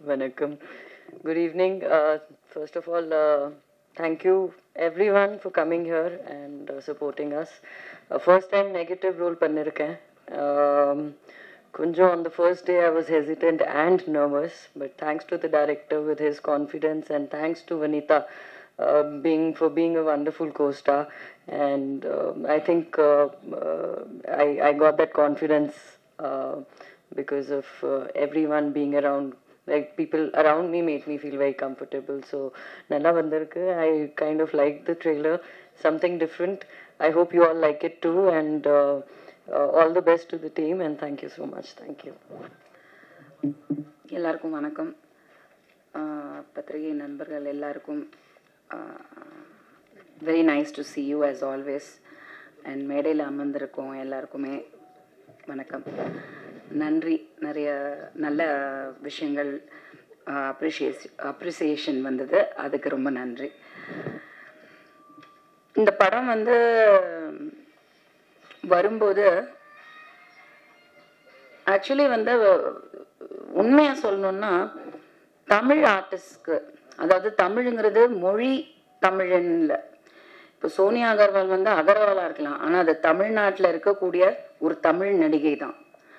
Vanakkam. Good evening. First of all, thank you everyone for coming here and supporting us. First time negative role பண்ணிருக்கேன். Kunjo, on the first day I was hesitant and nervous, but thanks to the director with his confidence and thanks to Vanita being a wonderful co-star, and I think I got that confidence because of everyone being around. Like people around me made me feel very comfortable. So nalla vandirukku. I kind of liked the trailer, something different. I hope you all like it too, and all the best to the team, and thank you so much. Thank you. எல்லாருக்கும் வணக்கம். பத்திரிகை நண்பர்கள் எல்லாருக்கும் very nice to see you as always, and மேடையில் அமர்ந்திருக்கோம் எல்லாருக்குமே வணக்கம், நன்றி. நிறைய நல்ல விஷயங்கள் அப்ரிசியேஷன் வந்தது, அதுக்கு ரொம்ப நன்றி. இந்த படம் வரும்போது ஆக்சுவலி உண்மையாக சொல்லணுன்னா தமிழ் ஆர்டிஸ்ட்க்கு, அதாவது தமிழுங்கிறது மொழி தமிழன் இல்லை. இப்போ சோனியா அகர்வால் அகர்வாலாக இருக்கலாம், ஆனால் அது தமிழ்நாட்டில் இருக்கக்கூடிய ஒரு தமிழ் நடிகை தான்.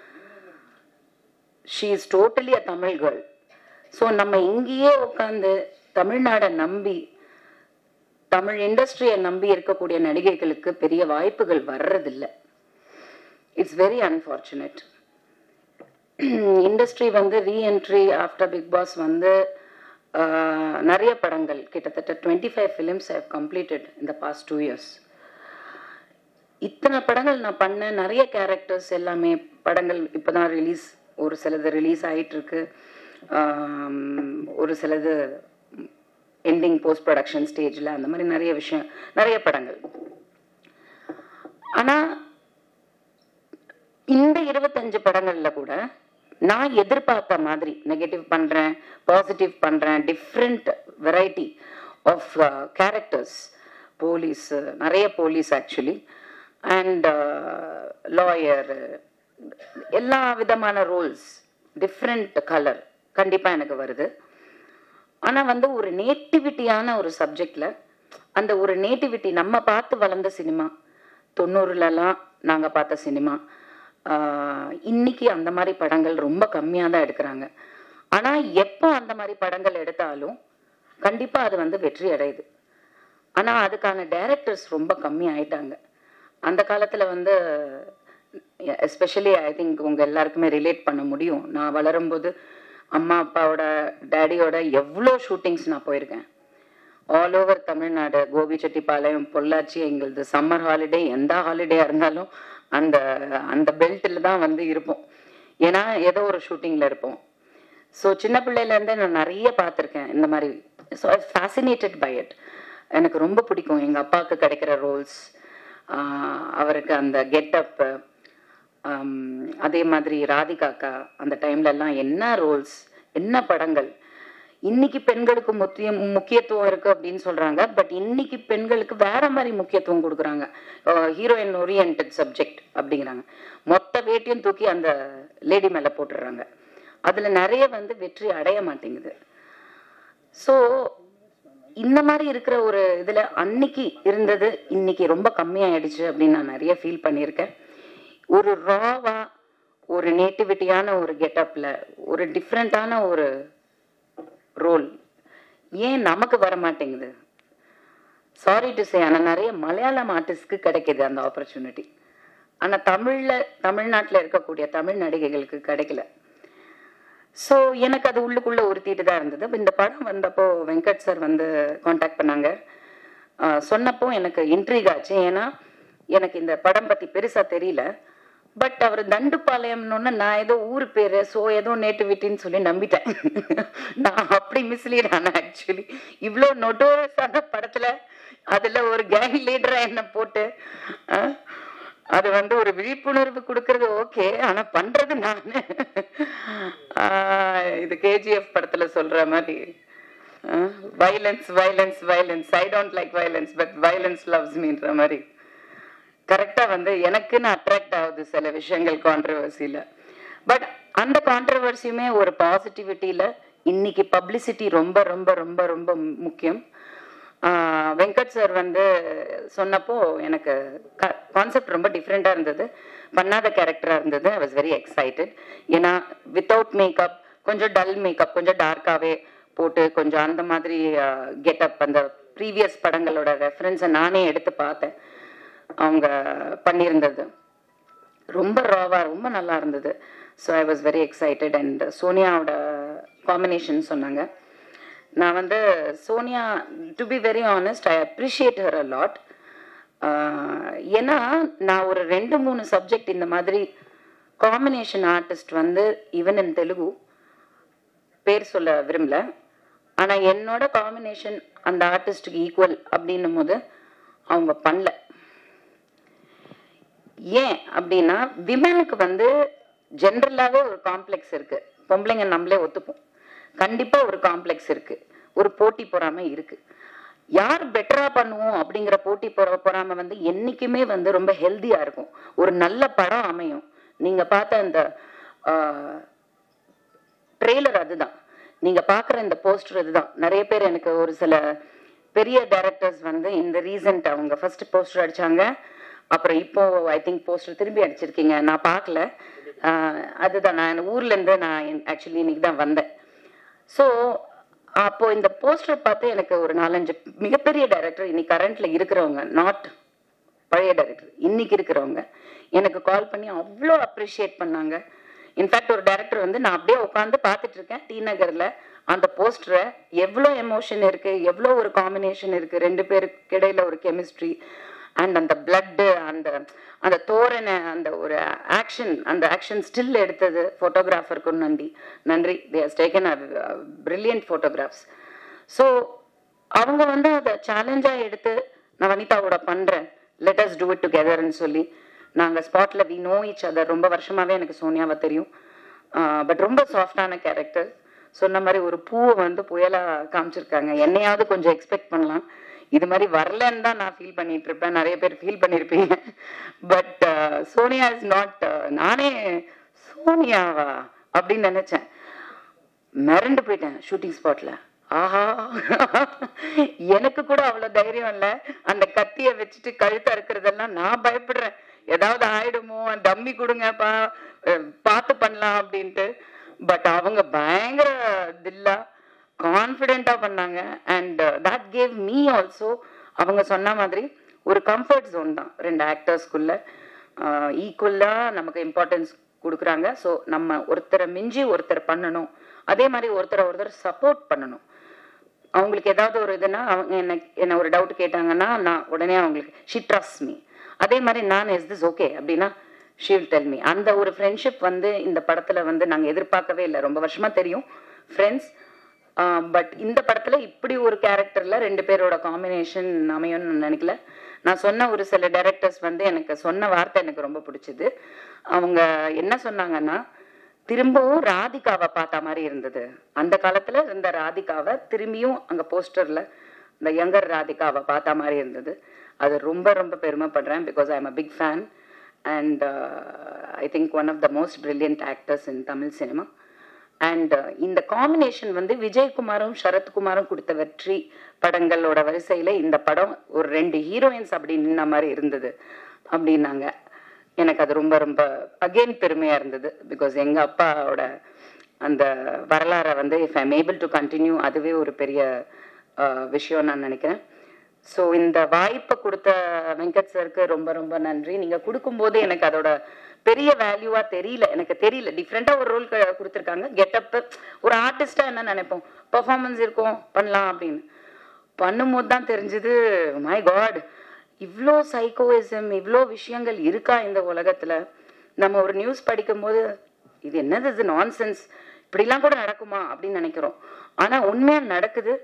She is totally a Tamil girl. So நம்ம இங்கேயே உட்காந்து தமிழ்நாடை நம்பி, தமிழ் இண்டஸ்ட்ரியை நம்பி இருக்கக்கூடிய நடிகைகளுக்கு பெரிய வாய்ப்புகள் வர்றதில்லை. It's very unfortunate. Industry reentry after Bigg Boss நிறைய படங்கள், கிட்டத்தட்ட 25 films I have completed in the past 2 years. இத்தனை படங்கள் நான் பண்ணேன், நிறைய கேரக்டர்ஸ் எல்லாமே படங்கள் இப்போ தான் ரிலீஸ், ஒரு சிலது ரிலீஸ் ஆகிட்டுருக்கு, ஒரு சிலது எண்டிங் போஸ்ட் ப்ரொடக்ஷன் ஸ்டேஜில், அந்த மாதிரி நிறைய விஷயம், நிறைய படங்கள். ஆனால் இந்த 25 படங்களில் கூட நான் எதிர்பார்த்த மாதிரி நெகட்டிவ் பண்ணுறேன், பாசிட்டிவ் பண்ணுறேன், different variety of characters, police, நிறைய போலீஸ் ஆக்சுவலி, அண்ட் லாயர், எல்லா விதமான ரோல்ஸ், டிஃப்ரெண்ட் கலர் கண்டிப்பாக எனக்கு வருது. ஆனால் ஒரு நேட்டிவிட்டியான ஒரு சப்ஜெக்டில், அந்த ஒரு நேட்டிவிட்டி நம்ம பார்த்து வளர்ந்த சினிமா, 90லலாம் நாங்கள் பார்த்த சினிமா, இன்னைக்கு அந்த மாதிரி படங்கள் ரொம்ப கம்மியாக தான் எடுக்கிறாங்க. ஆனால் எப்போ அந்த மாதிரி படங்கள் எடுத்தாலும் கண்டிப்பாக அது வெற்றி அடையுது. ஆனால் அதுக்கான டைரக்டர்ஸ் ரொம்ப கம்மி ஆயிட்டாங்க. அந்த காலத்தில் எஸ்பெஷலி ஐ திங்க் உங்கள் எல்லாருக்குமே ரிலேட் பண்ண முடியும். நான் வளரும்போது அம்மா அப்பாவோட டேடியோட எவ்வளோ ஷூட்டிங்ஸ் நான் போயிருக்கேன். ஆல் ஓவர் தமிழ்நாடு, கோபிச்செட்டிப்பாளையம், பொள்ளாச்சி, எங்களது சம்மர் ஹாலிடே, எந்த ஹாலிடேயாக இருந்தாலும் அந்த அந்த பெல்ட்டில் தான் இருப்போம். ஏன்னா ஏதோ ஒரு ஷூட்டிங்கில் இருப்போம். ஸோ சின்ன பிள்ளையிலேருந்தே நான் நிறைய பார்த்துருக்கேன் இந்த மாதிரி. So I fascinated by it. எனக்கு ரொம்ப பிடிக்கும் எங்கள் அப்பாவுக்கு கிடைக்கிற ரோல்ஸ், அவருக்கு அந்த கெட்டப்பு, அதே மாதிரி ராதிகாக்கா அந்த டைம்லலாம் என்ன ரோல்ஸ், என்ன படங்கள். இன்னைக்கு பெண்களுக்கு முக்கியத்துவம் இருக்குது அப்படின்னு சொல்கிறாங்க, பட் இன்னைக்கு பெண்களுக்கு வேற மாதிரி முக்கியத்துவம் கொடுக்குறாங்க. ஹீரோயின் ஓரியன்டட் சப்ஜெக்ட் அப்படிங்கிறாங்க. மொத்த வேட்டையும் தூக்கி அந்த லேடி மேலே போட்டுடுறாங்க. அதில் நிறைய வெற்றி அடைய மாட்டேங்குது. ஸோ இந்த மாதிரி இருக்கிற ஒரு இதில் அன்னைக்கு இருந்தது இன்னைக்கு ரொம்ப கம்மியாயிடுச்சு அப்படின்னு நான் நிறைய ஃபீல் பண்ணியிருக்கேன். ஒரு ராவா, ஒரு நேட்டிவிட்டியான ஒரு கெட்டப்பில், ஒரு டிஃப்ரெண்ட்டான ஒரு ரோல் ஏன் நமக்கு வர மாட்டேங்குது? சாரி டு சே, ஆனால் நிறைய மலையாளம் ஆர்டிஸ்ட்க்கு கிடைக்கிது அந்த ஆப்பர்ச்சுனிட்டி. ஆனால் தமிழ்நாட்டில் இருக்கக்கூடிய தமிழ் நடிகைகளுக்கு கிடைக்கல. ஸோ எனக்கு அது உள்ளுக்குள்ளே உறுத்திட்டு தான் இருந்தது. இந்த படம் வந்தப்போ வெங்கட் சார் காண்டாக்ட் பண்ணாங்க. சொன்னப்போ எனக்கு இன்ட்ரீக் ஆச்சு. ஏன்னா எனக்கு இந்த படம் பற்றி பெருசாக தெரியல. பட் அவர் தண்டுப்பாளையம்னு நான் ஏதோ ஊர் பேர், ஸோ ஏதோ நேட்டிவிட்டின்னு சொல்லி நம்பிட்டேன். நான் அப்படி மிஸ்லீட் ஆனேன் ஆக்சுவலி. இவ்வளோ நொட்டோரஸான படத்தில் அதில் ஒரு கேங் லீடராக என்ன போட்டு அது ஒரு விழிப்புணர்வு கொடுக்கறது ஓகே, ஆனால் பண்ணுறது நான் இது கேஜிஎஃப் படத்தில் சொல்கிற மாதிரி violence, violence, violence. I don't like violence, but violence loves meன்ற மாதிரி கரெக்டாக எனக்குன்னு அட்ராக்ட் ஆகுது சில விஷயங்கள் கான்ட்ரவர்சியில். பட் அந்த கான்ட்ரவர்சியுமே ஒரு பாசிட்டிவிட்டியில் இன்னைக்கு பப்ளிசிட்டி ரொம்ப ரொம்ப ரொம்ப ரொம்ப முக்கியம். வெங்கட் சார் வந்து சொன்னப்போ எனக்கு கான்செப்ட் ரொம்ப டிஃப்ரெண்ட்டாக இருந்தது, பண்ணாத கேரக்டராக இருந்தது. I was very excited. ஏன்னா வித்தவுட் மேக்கப், கொஞ்சம் டல் மேக்கப், கொஞ்சம் டார்க்காகவே போட்டு கொஞ்சம் அந்த மாதிரி கெட்டப், அந்த ப்ரீவியஸ் படங்களோட ரெஃபரன்ஸை நானே எடுத்து பார்த்தேன். அவங்க பண்ணியிருந்தது ரொம்ப ராவா, ரொம்ப நல்லா இருந்தது. So I was very excited. And சோனியாவோட காம்பினேஷன் சொன்னாங்க. நான் வந்து Sonia, to be very honest, I appreciate her a lot. ஏன்னா நான் ஒரு 2-3 சப்ஜெக்ட் இந்த மாதிரி காம்பினேஷன் ஆர்டிஸ்ட் வந்து ஈவன் இன் தெலுங்கு பேர் சொல்ல விரும்பல, ஆனால் என்னோட காம்பினேஷன் அந்த ஆர்டிஸ்டுக்கு ஈக்குவல் அப்படின்னும் போது அவங்க பண்ணல. ஏன் அப்படின்னா விமனுக்கு வந்து ஜென்ரலாகவே ஒரு காம்ப்ளெக்ஸ் இருக்கு. பொம்பளைங்க நம்மளே ஒத்துப்போம், கண்டிப்பா ஒரு காம்ப்ளெக்ஸ் இருக்கு, ஒரு போட்டி பொறாமை இருக்கு. யார் பெட்டரா பண்ணுவோம் அப்படிங்கிற போட்டி பொறாமை வந்து என்னைக்குமே வந்து ரொம்ப ஹெல்தியா இருக்கும். ஒரு நல்ல படம் அமையும். நீங்க பார்த்த இந்த ட்ரெய்லர் அதுதான், நீங்க பாக்குற இந்த போஸ்டர் இதுதான். நிறைய பேர் எனக்கு ஒரு சில பெரிய டைரக்டர்ஸ் வந்து இந்த ரீசன்ட் அவங்க ஃபர்ஸ்ட் போஸ்டர் அடிச்சாங்க, அப்புறம் இப்போ ஐ திங்க் போஸ்டர் திரும்பி அடிச்சிருக்கீங்க, நான் பார்க்கல. அதுதான், நான் ஊர்ல இருந்து நான் ஆக்சுவலி இன்னைக்கு தான் வந்தேன். ஸோ அப்போ இந்த போஸ்டர் பார்த்து எனக்கு ஒரு 4-5 மிகப்பெரிய டைரக்டர் இன்னைக்கு கரண்ட்ல இருக்கிறவங்க, நாட் பழைய டைரக்டர், இன்னைக்கு இருக்கிறவங்க எனக்கு கால் பண்ணி அவ்வளோ அப்ரிஷியேட் பண்ணாங்க. இன்ஃபேக்ட் ஒரு டைரக்டர் வந்து நான் அப்படியே உட்காந்து பார்த்துட்டு இருக்கேன் டி நகர்ல, அந்த போஸ்டரை எவ்வளோ எமோஷன் இருக்கு, எவ்வளோ ஒரு காம்பினேஷன் இருக்கு, 2 பேருக்கு இடையில ஒரு கெமிஸ்ட்ரி அண்ட் அந்த பிளட்டு, அந்த அந்த தோரணை, அந்த ஒரு ஆக்ஷன், அந்த ஆக்ஷன் ஸ்டில் எடுத்தது ஃபோட்டோகிராஃபருக்கும் நன்றி. They has taken brilliant photographs. So அவங்க வந்து அதை சேலஞ்சாக எடுத்து நான் வனிதாவோட பண்ணுறேன், லெட் அஸ் டூ இட் டுகெதர்ன்னு சொல்லி நாங்கள் ஸ்பாட்டில் வி நோ ஈச் அதர். ரொம்ப வருஷமாகவே எனக்கு சோனியாவை தெரியும். பட் ரொம்ப சாஃப்டான கேரக்டர். சொன்ன மாதிரி ஒரு பூவை வந்து புயலாக காமிச்சிருக்காங்க. என்னையாவது கொஞ்சம் எக்ஸ்பெக்ட் பண்ணலாம், இது மாதிரி வரலன்னு தான் நான் ஃபீல் பண்ணிட்டு இருப்பேன், நிறைய பேர் ஃபீல் பண்ணியிருப்பீங்க. But Sonia is not. நானே சோனியாவா அப்படின்னு நினைச்சேன், மிரண்டு போயிட்டேன் ஷூட்டிங் ஸ்பாட்ல. ஆஹா, எனக்கு கூட அவ்வளோ தைரியம் இல்லை. அந்த கத்தியை வச்சுட்டு கழுத்தை அறுக்கிறதெல்லாம் நான் பயப்படுறேன், ஏதாவது ஆயிடுமோ, தம்மி கொடுங்கப்பா பார்த்து பண்ணலாம் அப்படின்ட்டு. பட் அவங்க பயங்கர தில்லா கான்ஃபிடென்ட்டா பண்ணாங்க. And that gave me also, அவங்க சொன்ன மாதிரி ஒரு கம்ஃபர்ட் ஜோன் தான் 2 ஆக்டர்ஸ்குள்ள. ஈக்குவலா நமக்கு இம்பார்ட்டன்ஸ் கொடுக்குறாங்க. ஸோ நம்ம ஒருத்தரை மிஞ்சி ஒருத்தர் பண்ணணும், அதே மாதிரி ஒருத்தர் சப்போர்ட் பண்ணணும். அவங்களுக்கு ஏதாவது ஒரு இதுனா அவங்க என்ன ஒரு டவுட் கேட்டாங்கன்னா நான் உடனே அவங்களுக்கு ஷி ட்ரஸ்ட் மீ. அதே மாதிரி நான் இஸ் திஸ் ஓகே அப்படின்னா ஷி வில் டெல் மீ. அந்த ஒரு ஃப்ரெண்ட்ஷிப் வந்து இந்த படத்துல வந்து நாங்கள் எதிர்பார்க்கவே இல்லை. ரொம்ப வருஷமா தெரியும் ஃப்ரெண்ட்ஸ், பட் இந்த படத்துல இப்படி ஒரு கேரக்டர்ல 2 பேரோட காம்பினேஷன் அமையும்னு நினைக்கல. நான் சொன்ன ஒரு சில டைரக்டர்ஸ் வந்து எனக்கு சொன்ன வார்த்தை எனக்கு ரொம்ப பிடிச்சது. அவங்க என்ன சொன்னாங்கன்னா, திரும்பவும் ராதிகாவை பார்த்த மாதிரி இருந்தது. அந்த காலத்துல இருந்த ராதிகாவை திரும்பியும் அங்க போஸ்டர்ல இந்த யங்கர் ராதிகாவை பார்த்த மாதிரி இருந்தது. அது ரொம்ப ரொம்ப பெருமைப்படுறேன். Because I am a big fan and I think one of the most brilliant actors in Tamil cinema. And இந்த காம்பினேஷன் வந்து விஜயகுமாரும் சரத்குமாரும் கொடுத்த வெற்றி படங்களோட வரிசையில இந்த படம் ஒரு 2 ஹீரோயின்ஸ் அப்படி நின்ன மாதிரி இருந்தது அப்படின்னாங்க. எனக்கு அது ரொம்ப ரொம்ப அகெயின் பெருமையா இருந்தது. பிகாஸ் எங்க அப்பாவோட அந்த வரலாறை வந்து if I'm able to continue, அதுவே ஒரு பெரிய விஷயம் நான் நினைக்கிறேன். ஸோ இந்த வாய்ப்பை கொடுத்த வெங்கட் சருக்கு ரொம்ப ரொம்ப நன்றி. நீங்க கொடுக்கும்போது எனக்கு அதோட பெரிய வேல்யூவா தெரியல, எனக்கு தெரியல. டிஃப்ரெண்டா ஒரு ரோல் கொடுத்துருக்காங்க. கெட்டப் ஒரு ஆர்டிஸ்டா என்ன நினைப்போம், பெர்ஃபார்மன்ஸ் இருக்கும் பண்ணலாம் அப்படின்னு, பண்ணும்போது தான் தெரிஞ்சது மை காட், இவ்வளோ சைக்கோயிசம், இவ்வளோ விஷயங்கள் இருக்கா இந்த உலகத்துல. நம்ம ஒரு நியூஸ் படிக்கும்போது இது என்னது, இது நான்சென்ஸ், இப்படிலாம் கூட நடக்குமா அப்படின்னு நினைக்கிறோம். ஆனா உண்மையா நடக்குது.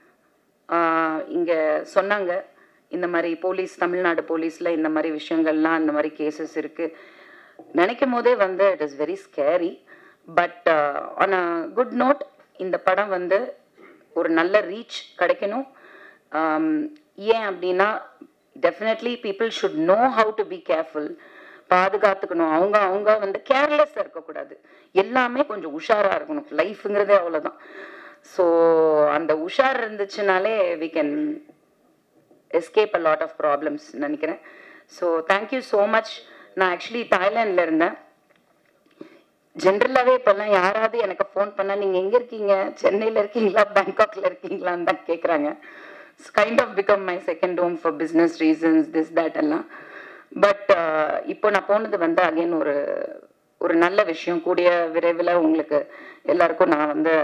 இங்க சொன்னாங்க இந்த மாதிரி போலீஸ், தமிழ்நாடு போலீஸ்ல இந்த மாதிரி விஷயங்கள்லாம், இந்த மாதிரி கேசஸ் இருக்கு. நினைக்கும் போதே வந்து it is very scary. But on a good note, இந்த படம் வந்து ஒரு நல்ல ரீச் கிடைக்கணும். ஏன் அப்படின்னா definitely people should know how to be careful. பாதுகாத்துக்கணும். அவங்க அவங்க வந்து கேர்லெஸ்ஸாக இருக்கக்கூடாது, எல்லாமே கொஞ்சம் உஷாராக இருக்கணும். லைஃப்ங்கிறதே அவ்வளோதான். ஸோ அந்த உஷார் இருந்துச்சுனாலே we can escape a lot of problems நினைக்கிறேன். So thank you so much. நான் ஆக்சுவலி தாய்லாண்டில் இருந்தேன். ஜென்ரலாகவே இப்போல்லாம் யாராவது எனக்கு ஃபோன் பண்ணால் நீங்கள் எங்கே இருக்கீங்க, சென்னையில் இருக்கீங்களா பேங்காக்ல இருக்கீங்களான்னு தான் கேட்குறாங்க. It's kind of become my second home for business reasons this that எல்லாம். பட் இப்போ நான் போனது வந்து அகைன் ஒரு நல்ல விஷயம். கூடிய விரைவில் உங்களுக்கு எல்லாருக்கும் நான் வந்து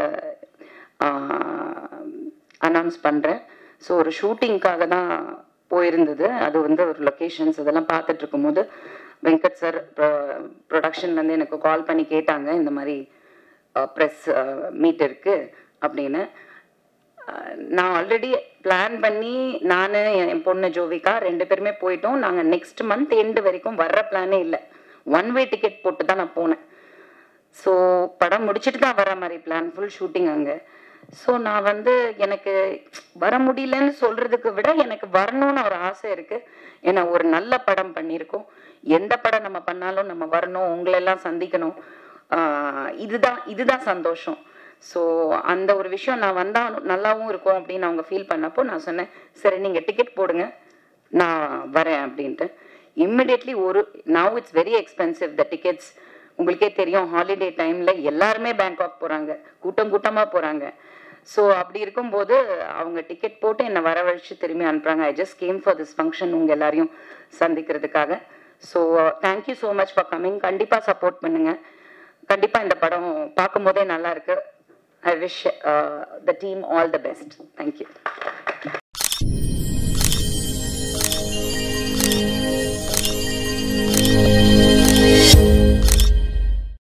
அனௌன்ஸ் பண்ணுறேன். ஸோ ஒரு ஷூட்டிங்காக தான் போயிருந்தது. அது வந்து ஒரு லொக்கேஷன்ஸ் இதெல்லாம் பார்த்துட்டு இருக்கும்போது வெங்கட் சார் ப்ரொடக்ஷன்லேருந்து எனக்கு கால் பண்ணி கேட்டாங்க, இந்த மாதிரி ப்ரெஸ் மீட் இருக்குது அப்படின்னு. நான் ஆல்ரெடி பிளான் பண்ணி நான் என் பொண்ணு ஜோவிகா 2 பேருமே போயிட்டோம். நாங்கள் நெக்ஸ்ட் மந்த் எண்டு வரைக்கும் வர்ற பிளானே இல்லை. 1 way டிக்கெட் போட்டு தான் நான் போனேன். ஸோ படம் முடிச்சுட்டு தான் வர மாதிரி பிளான், ஃபுல் ஷூட்டிங் அங்கே. ஸோ நான் வந்து எனக்கு வர முடியலன்னு சொல்கிறதுக்கு விட எனக்கு வரணும்னு ஒரு ஆசை இருக்குது. ஏன்னா ஒரு நல்ல படம் பண்ணியிருக்கோம். எந்த படம் நம்ம பண்ணாலும் நம்ம வரணும், உங்களெல்லாம் சந்திக்கணும், இதுதான் சந்தோஷம். ஸோ அந்த ஒரு விஷயம் நான் வந்தால் நல்லாவும் இருக்கும் அப்படின்னு அவங்க ஃபீல் பண்ணப்போ நான் சொன்னேன், சரி நீங்கள் டிக்கெட் போடுங்க நான் வரேன் அப்படின்ட்டு. Immediately now it's very expensive the tickets. உங்களுக்கே தெரியும், ஹாலிடே டைமில் எல்லாருமே பேங்காக் போகிறாங்க, கூட்டமாக போகிறாங்க. ஸோ அப்படி இருக்கும்போது அவங்க டிக்கெட் போட்டு என்னை வரவழைச்சு திரும்பி அனுப்புகிறாங்க. I just came for this function, உங்கள் எல்லாரையும் சந்திக்கிறதுக்காக. So thank you so much for coming. கண்டிப்பாக சப்போர்ட் பண்ணுங்கள். கண்டிப்பாக இந்த படம் பார்க்கும் போதே நல்லா இருக்கு. I wish the team all the best. Thank you.